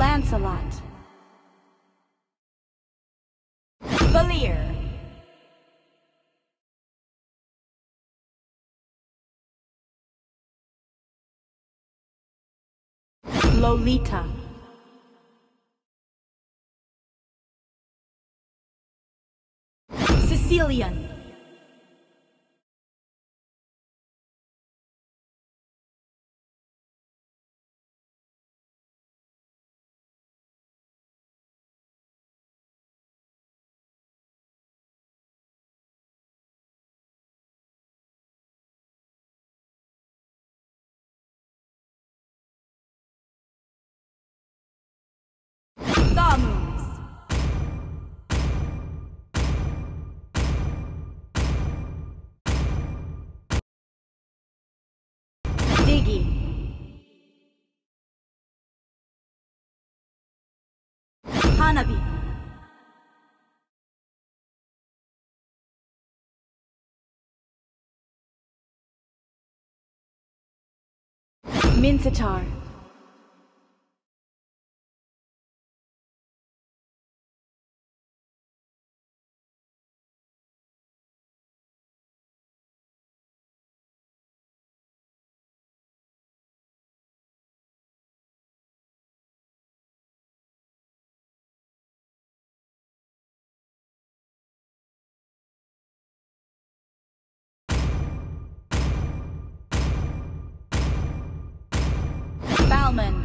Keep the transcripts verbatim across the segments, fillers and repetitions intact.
Lancelot. Valir. Lolita. Sicilian. Thamus. Diggy. Hanabi. Mincetar. Balmond.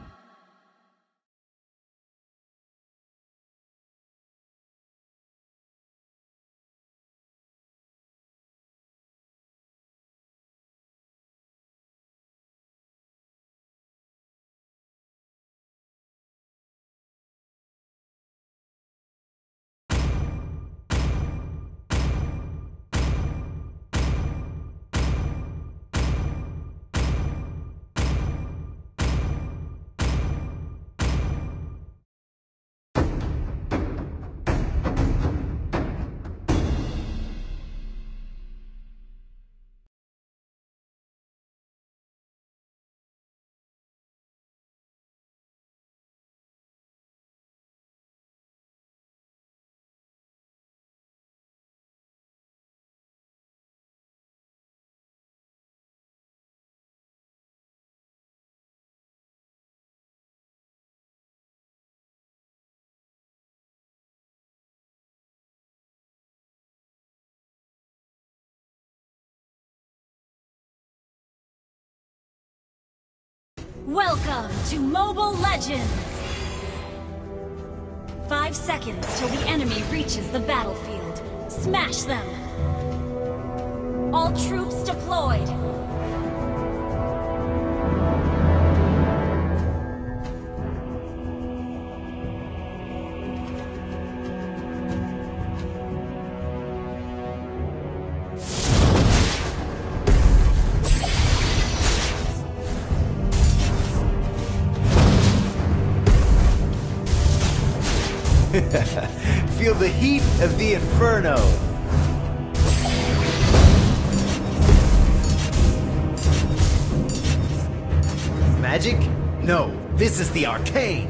Welcome to Mobile Legends! Five seconds till the enemy reaches the battlefield. Smash them! All troops deployed! Feel the heat of the inferno! Magic? No, this is the arcane!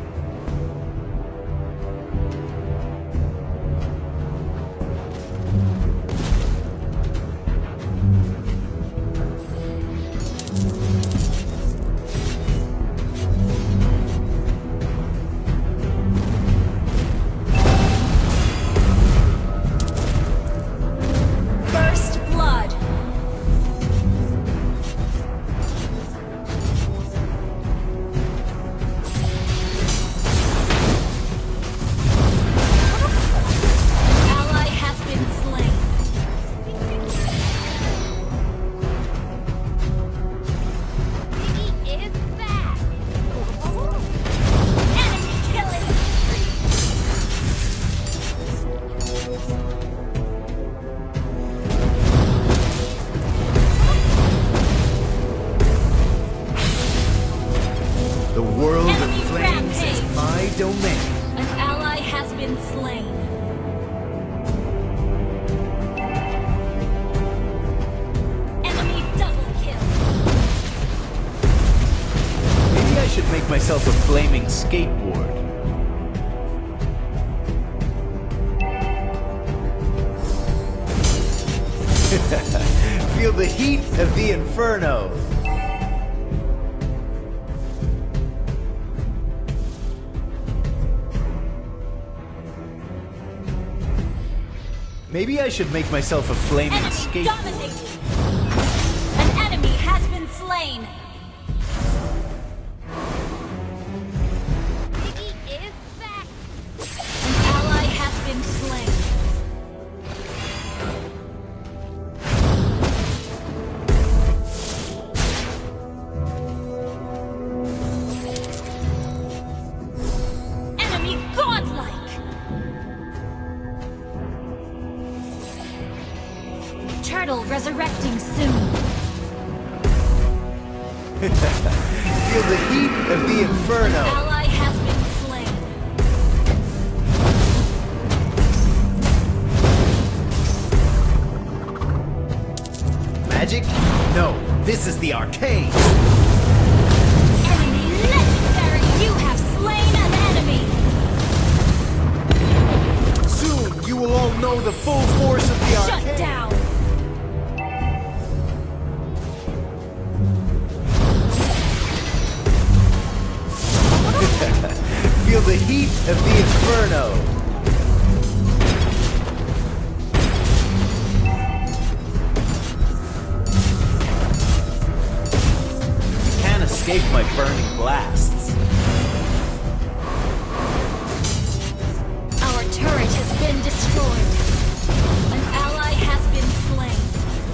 myself a flaming skateboard. Feel the heat of the inferno. Maybe I should make myself a flaming Enemy skateboard. dominated. An enemy has been slain. Piggy is back. An ally has been slain. Enemy godlike. Turtle resurrecting soon. Feel the heat of the inferno. Ally has been slain. Magic? No, this is the arcade. Enemy legendary! You have slain an enemy! Soon you will all know the full force of the arcade. Shut down! Feel the heat of the inferno. You can't escape my burning blasts. Our turret has been destroyed. An ally has been slain.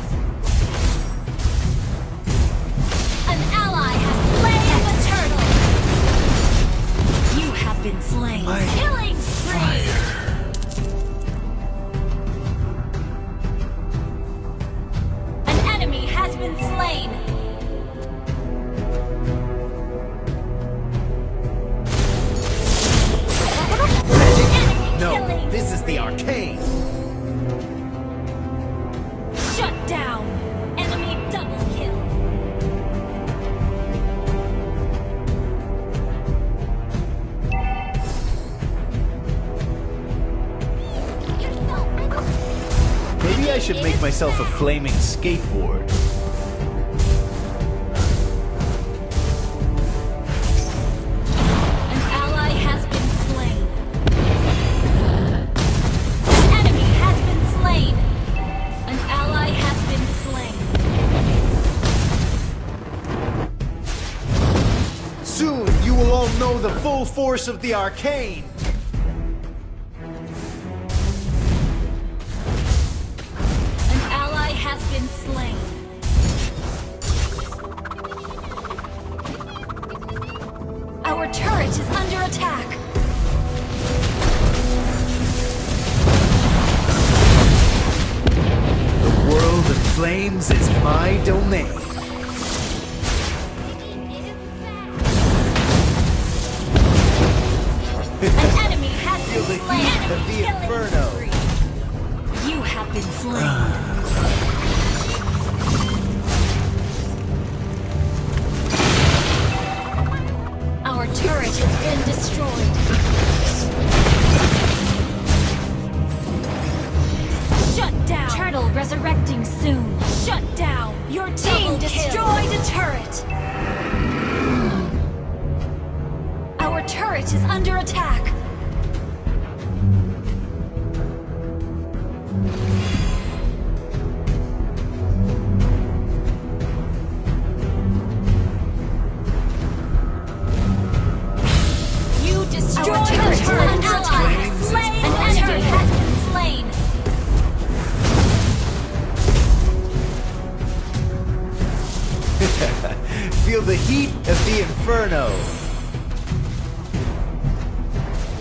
An ally has slain the turtle! You have been slain. My Killing spree! An enemy has been slain. Enemy No, killing this is the spree. arcade. Shut down! Enemy double kill! Maybe I should make myself a flaming skateboard. An ally has been slain. An enemy has been slain. An ally has been slain. Soon you will all know the full force of the arcade. An ally has been slain. Our turret is under attack. The world of flames is my domain. An enemy has Feel been the slain. heat of Enemy the killing inferno. spree. You have been slain. Our turret has been destroyed. Shut down. Turtle resurrecting soon. Shut down. Your team destroyed a turret. Our turret is under attack. You destroyed Our a turret turret. is An under ally attack. has slain. An Our enemy turret has been slain. Feel the heat of the inferno.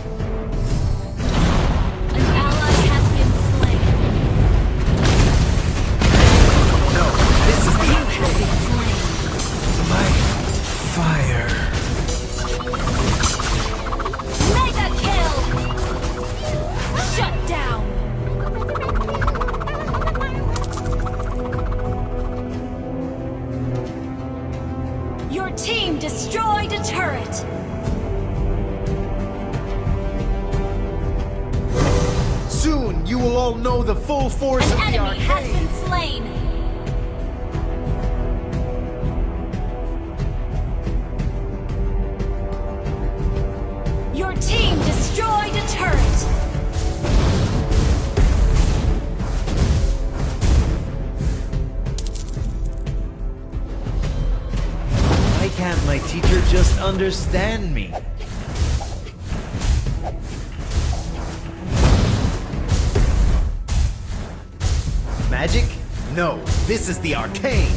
all know the full force An of the enemy has arcane. been slain. Your team destroyed a turret. Why can't my teacher just understand me? Magic? No, this is the arcane.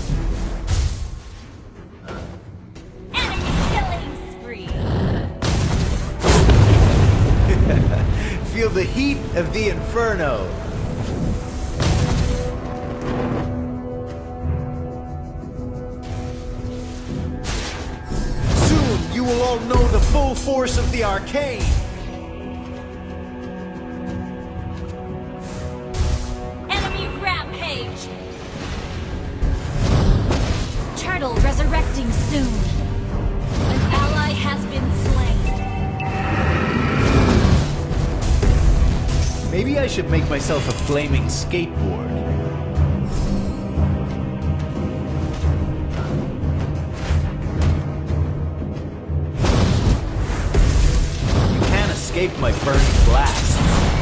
Enemy killing spree. Feel the heat of the inferno. Soon you will all know the full force of the arcane. Enemy rampage. Turtle resurrecting soon. An ally has been slain. Maybe I should make myself a flaming skateboard. You can't escape my burning blast.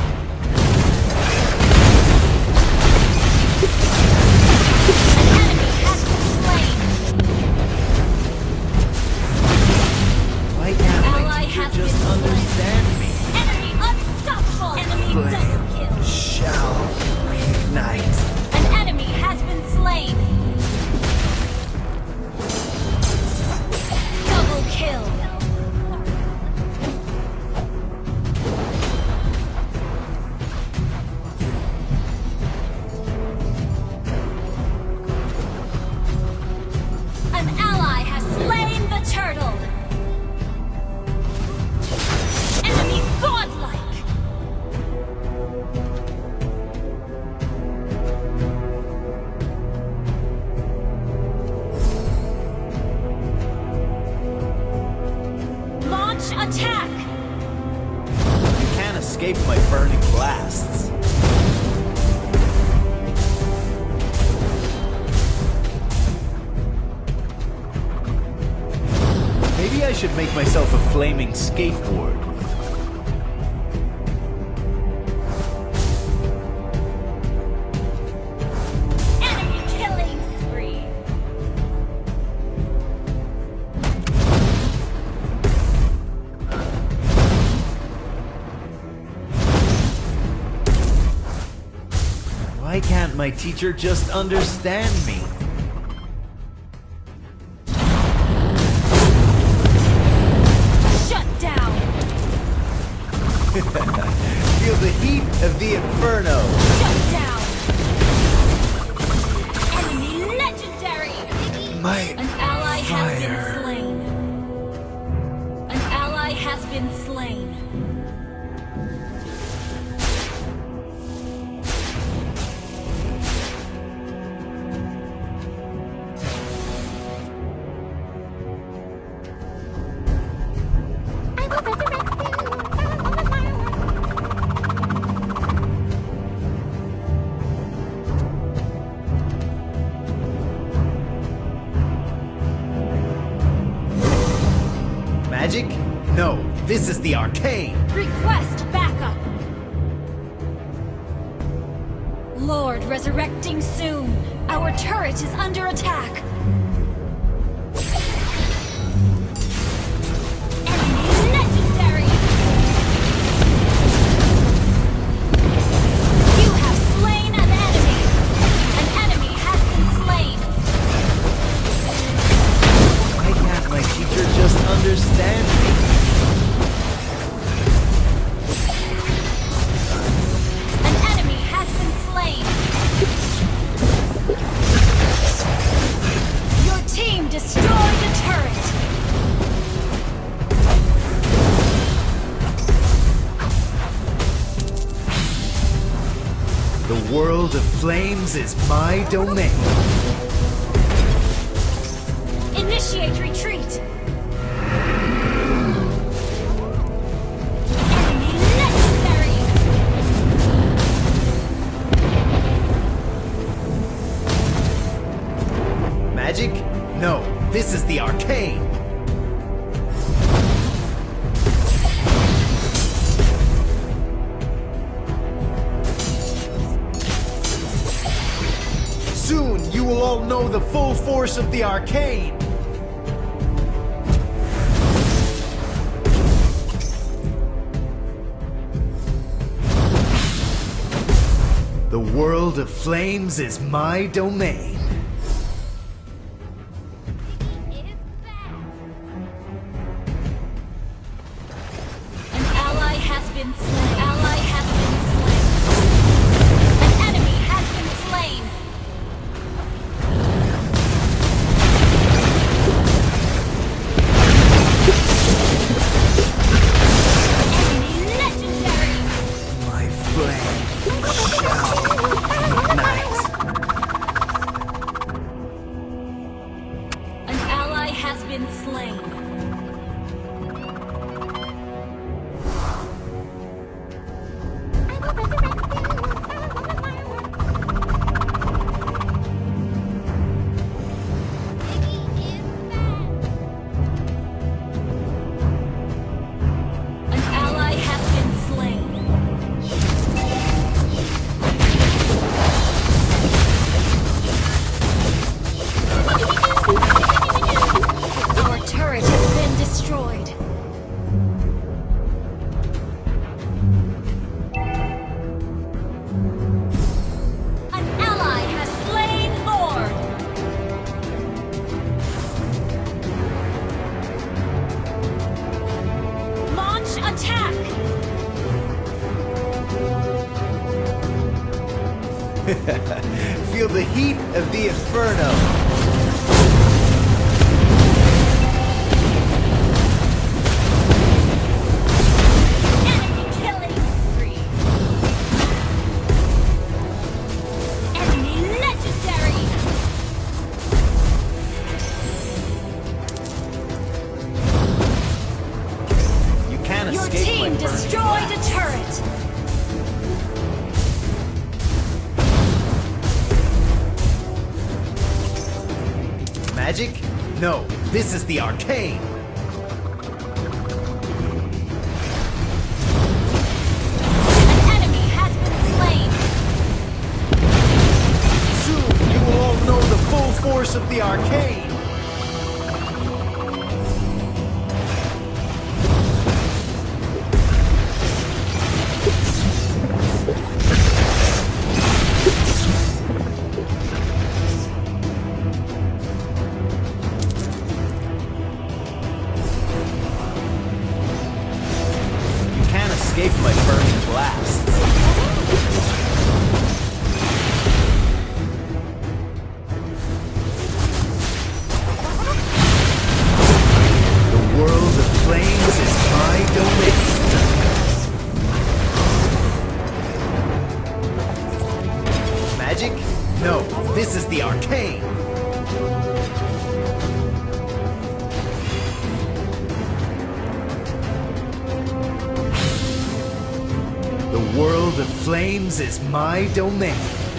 An enemy has been slain. Why can't Ally my teacher has just been slain. understand me? Enemy unstoppable. Enemy Flame double kill. shall ignite. An enemy has been slain. Double kill. An ally has slain the turtle. Enemy godlike. Launch attack. You can't escape my burning blasts. Maybe I should make myself a flaming skateboard. Enemy killing spree. Why can't my teacher just understand me? Shut down. Feel the heat of the inferno. Shut down. Enemy legendary. My An ally has fire. been slain. An ally has been slain. Magic? No, this is the arcane. Request backup. Lord resurrecting soon. Our turret is under attack. Enemy legendary. You have slain an enemy. An enemy has been slain. Why can't my teacher just understand me? An enemy has been slain. Your team destroyed a turret. The world of flames is my domain. Initiate retreat. Enemy legendary. this is the arcane! Soon you will all know the full force of the arcane! The world of flames is my domain. An ally has been slain. Ally has been slain. An enemy has been slain. Enemy legendary. My flame shall ignite. An ally has been slain. An ally has been slain. Your turret has been destroyed. An ally has slain Lord. Launch attack. Feel the heat of the inferno. Enemy killing spree. Enemy legendary. You can't Your escape my team burning destroyed a blast. turret. Magic? No, this is the arcane. An enemy has been slain. Soon you will all know the full force of the arcane. You can't escape my burning blasts. The world of flames is my domain. Magic? No, this is the arcane. The world of flames is my domain.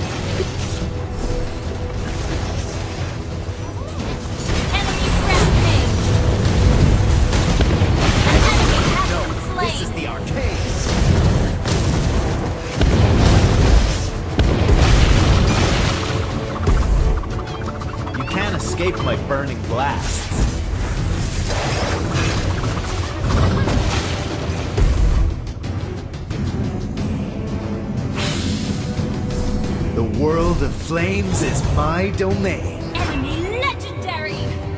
Enemy rampage. An enemy has No, been slain. this is the arcane. You can't escape my burning blasts. The world of flames is my domain. Enemy legendary.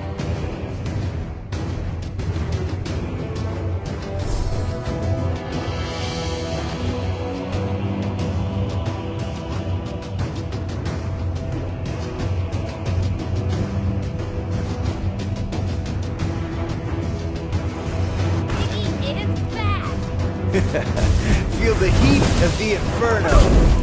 He is back. Feel the heat of the inferno.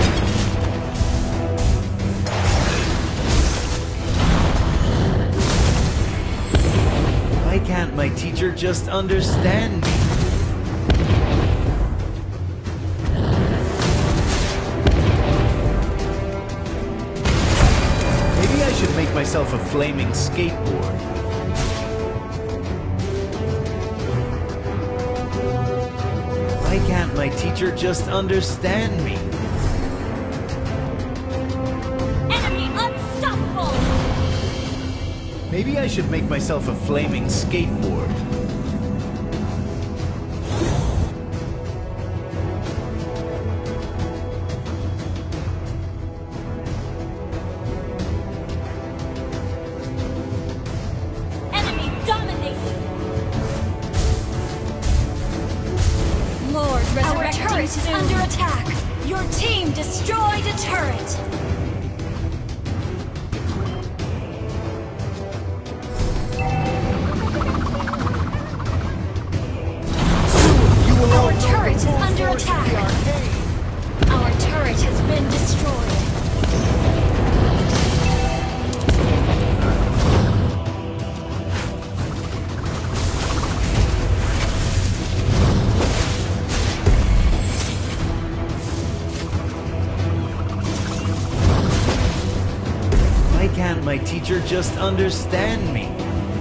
Why can't my teacher just understand me? Maybe I should make myself myself a flaming skateboard. Why can't my teacher just understand me? Enemy unstoppable! Maybe I should make myself a flaming skateboard. Enemy dominated! Lord, our turret is under attack! Your team destroyed a turret! Our turret is under attack! Our turret has been destroyed! Why can't my teacher just understand me?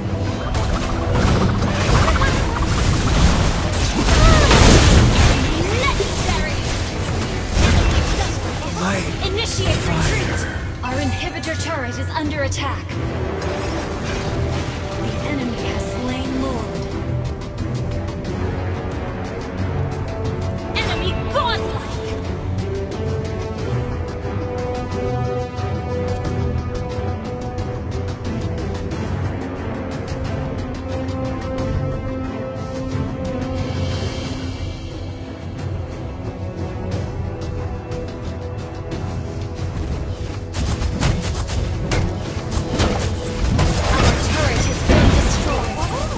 Legendary! My Initiate retreat! Our inhibitor turret is under attack. The enemy has slain Lord. Enemy godlike! Our turret has been destroyed.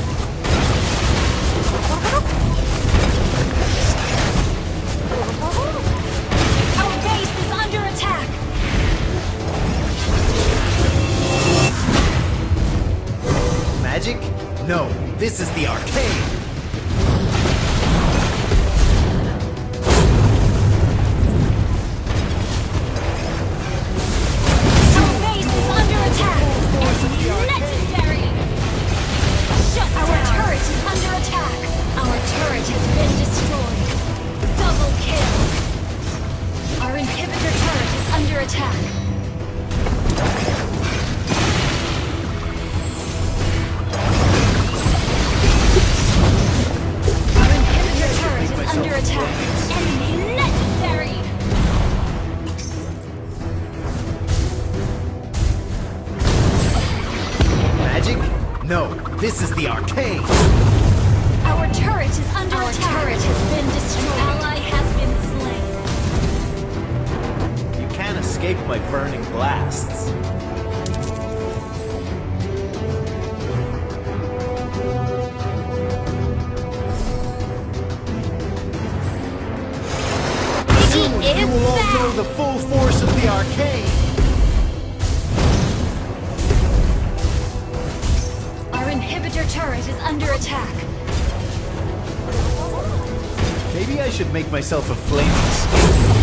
Our base is under attack. magic? No, this is the arcade. Our base is under attack. Legendary. Shut Our turret is under attack. Our turret has been destroyed. Double kill. Our inhibitor turret is under attack. Our inhibitor turret is under attack. Enemy legendary. Magic? No, this is the arcade. Our turret is under Our attack. Our turret has been destroyed. Ally has been slain. You can't escape my burning blasts. He is You will all back. know the full force of the arcade. Our inhibitor turret is under attack. Maybe I should make myself a flaming skateboard.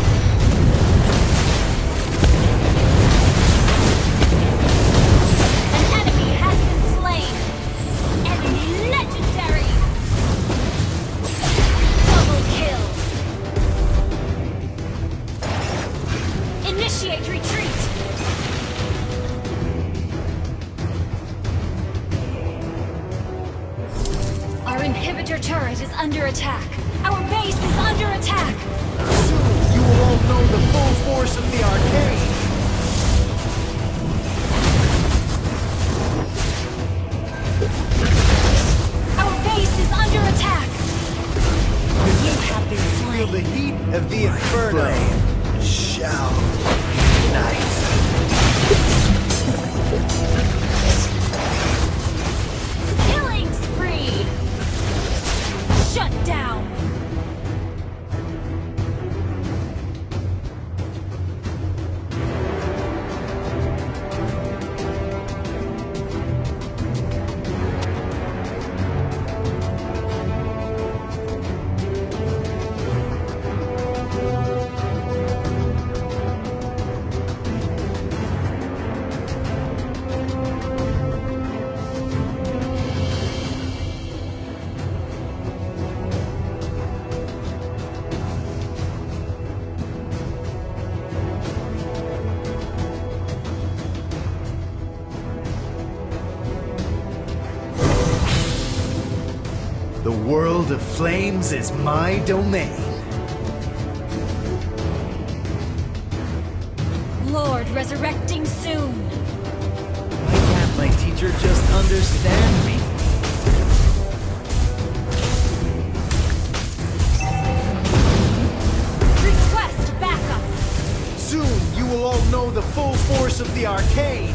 An enemy has been slain. Enemy legendary. Double kill. Initiate retreat. Our inhibitor turret is under attack. Our base is under attack. Soon you will all know the full force of the arcade. Our base is under attack. You have been Feel the slain. heat of the inferno. Shall ignite. Killing spree. Shut down. world of flames is my domain. Lord resurrecting soon. Why can't my teacher just understand me? Request backup. Soon you will all know the full force of the arcane.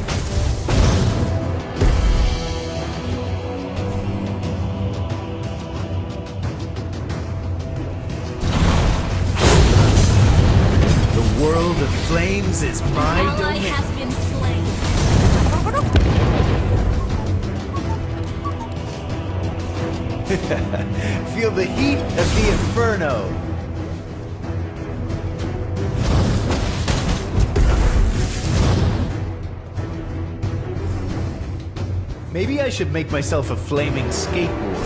The world of flames is my Ally domain. has been slain. Feel the heat of the inferno. Maybe I should make myself a flaming skateboard.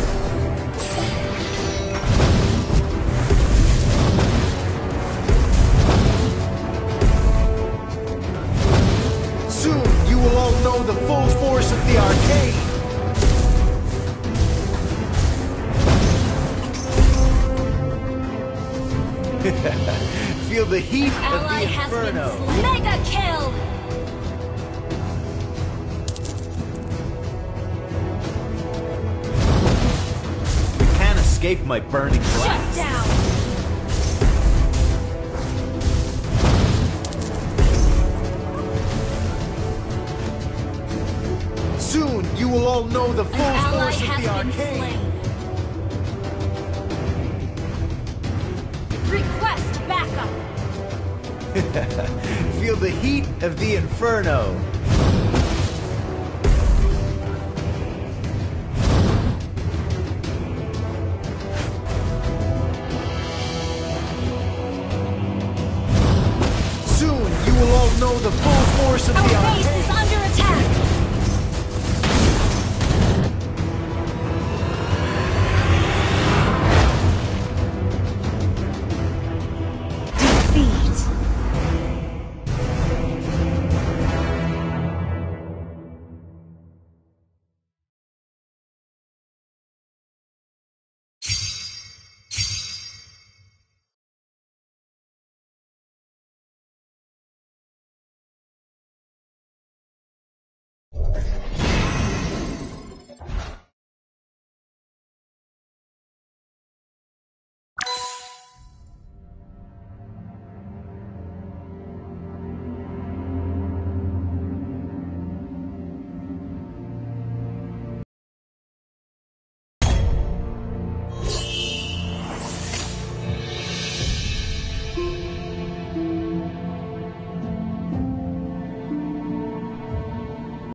Soon you will all know the full force of the arcane. Feel the heat of Ally the has been inferno. slain. Mega kill. You can't escape my burning Shut blast. down. Soon you will all know the An full ally force of has the been arcane. slain. Request backup. Feel the heat of the inferno. Soon you will all know the full force of the Our base arcane. is